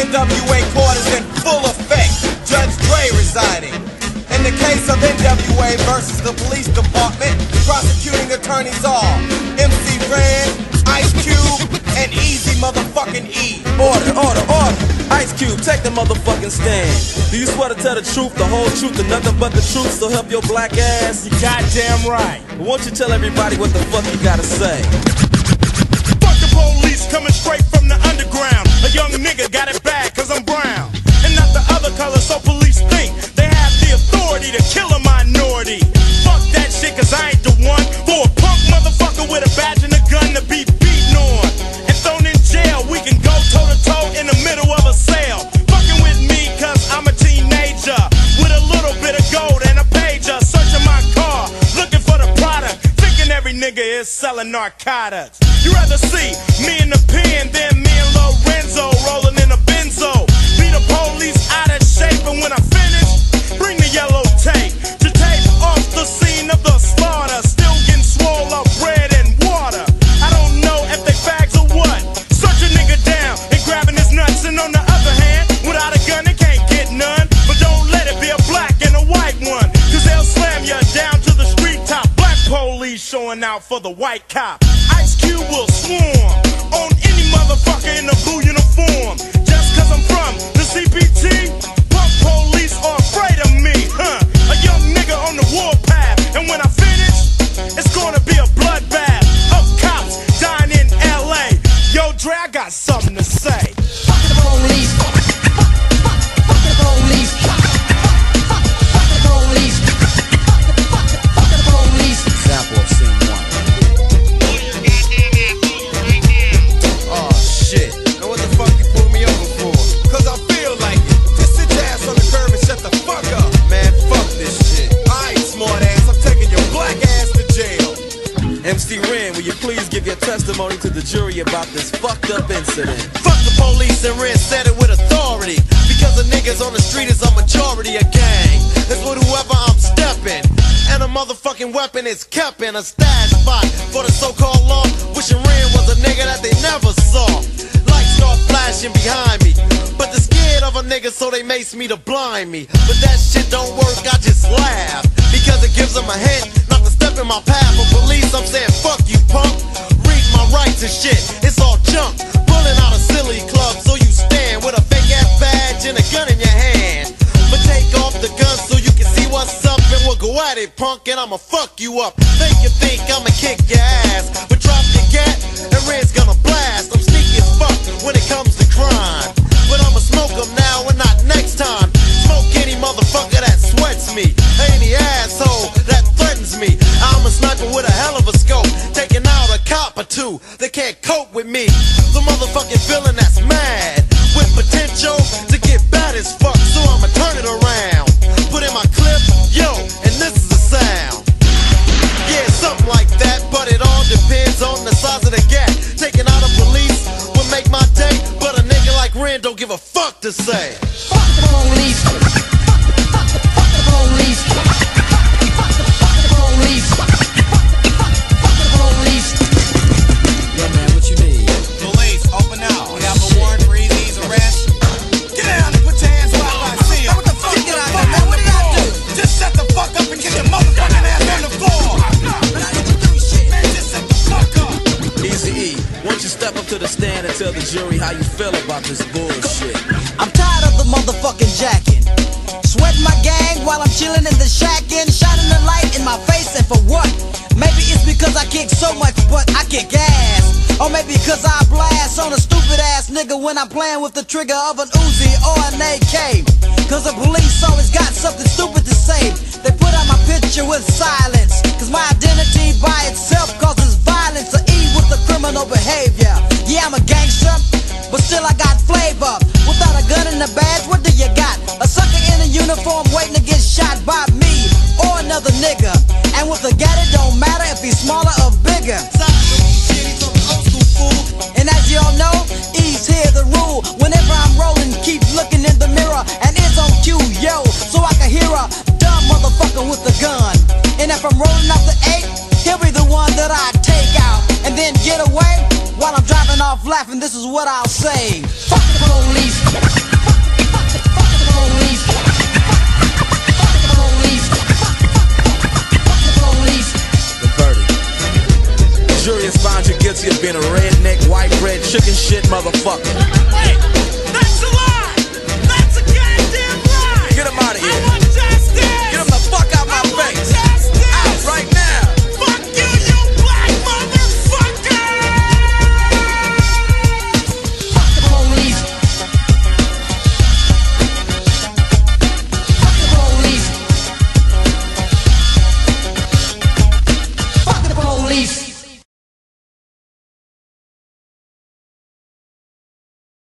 N.W.A court is in full effect. Judge Dre residing. In the case of N.W.A versus the police department, prosecuting attorneys are MC Ren, Ice Cube, and Easy motherfucking E. Order, order, order. Ice Cube, take the motherfucking stand. Do you swear to tell the truth, the whole truth, and nothing but the truth, so help your black ass? You goddamn right. Won't you tell everybody what the fuck you gotta say? Fuck the police coming straight from the underground. A young nigga got it bad cause I'm brown, and not the other color, so police think they have the authority to kill a minority. Fuck that shit cause I ain't the one for a punk motherfucker with a badge and a gun to be beaten on and thrown in jail. We can go toe to toe in the middle of a sale. Fucking with me cause I'm a teenager with a little bit of gold and a pager. Searching my car, looking for the product, thinking every nigga is selling narcotics. You rather see me in the pen than me and Lorenzo rolling in a benzo. Be the police out of shape, and when I finish, bring the yellow tape to tape off the scene of the slaughter. Still getting swole up bread and water. I don't know if they fags or what. Search a nigga down and grabbing his nuts, and on the other hand, without a gun they can't get none. But don't let it be a black and a white one, cause they'll slam you down to the street top. Black police showing out for the white cop. Ice Cube will swarm on any motherfucker in a blue uniform. Just cause I'm from the CPT, punk police are afraid of me, huh? A young nigga on the warpath, and when I finish, it's gonna be a bloodbath of cops dying in LA. Yo, Dre, I got something to say. Fuck the police. Fuck the police. Fuck the police. Fuck the police. Example of scene one. Oh shit. Now what the fuck you pulled me over for? Cause I feel like it. Just sit your ass on the curb and shut the fuck up. Man, fuck this shit. Alright, smart ass, I'm taking your black ass to jail. MC Ren, will you please give your testimony to the jury about this fucked up incident? Fuck the police, and Ren said it with authority. Because the niggas on the street is a majority of gang. It's with whoever I'm stepping, and a motherfucking weapon is kept in a stash spot for the so-called law. Wishing Ren was a nigga that they never saw. Lights start flashing behind me, but they're scared of a nigga, so they mace me to blind me. But that shit don't work, I just laugh, because it gives them a hint not to step in my path. For police, I'm saying fuck you, punk. Read my rights and shit, it's all junk. Pulling out a silly club, so you stand with a fake ass badge and a gun in your hand. But take off the gun so you can see what's up, and we'll go at it, punk, and I'ma fuck you up. Make you think I'ma kick your ass, but drop your gat and Red's gonna blast. I'm sneaky as fuck when it comes to crime, but I'ma smoke them now and not next time. Smoke any motherfucker that sweats me, any asshole that threatens me. I'm a sniper with a hell of a scope, taking out a cop or two that can't cope with me. The motherfucking villain that's mad with potential to get bad as fuck, so I'ma turn it around. Put in my clip, yo, and this is the sound. Yeah, something like that, but it all depends on the size of the gap. Taking out a police would make my day, but a nigga like Ren don't give a fuck to say. Fuck the police. Fuck the police. Fuck the police. Fuck the police. Yeah, man, what you need? Police, open up. We have a warrant for Easy's arrest. Get down and put your hands where I see you. What the fuck? Get out of here. What did I do? Just shut the fuck up and get your motherfucking ass on the floor. Man, just shut the fuck up. Easy E, won't you step up to the stand and tell the jury how you feel about this bullshit? I'm tired of the motherfucking jacking. Sweating my gang while I'm chilling in the shackin', shining the light in my face, and for what? Maybe it's because I kick so much, but I kick ass. Or maybe because I blast on a stupid ass nigga when I'm playing with the trigger of an Uzi or an AK. Cause the police always got something stupid to say. They put out my picture with silence, cause my identity by itself causes violence or E with the criminal behavior. Yeah, I'm a gangster, but still I got flavor. Without a gun and a badge, what do you got? A sucker in a uniform waiting to get shot by me or another nigga. And with a gat, it don't matter if he's smaller or bigger. And as y'all know, E's here the rule. Whenever I'm rolling, keep looking in the mirror, and it's on cue, yo, so I can hear a dumb motherfucker with a gun. And if I'm rolling off the 8, he'll be the one that I take out and then get away while I'm driving off off laughing, this is what I'll say. Fuck the police. Fuck the police. Fuck the police. Fuck the police. The verdict. The jury has found you guilty of being a redneck, white bread, chicken shit motherfucker.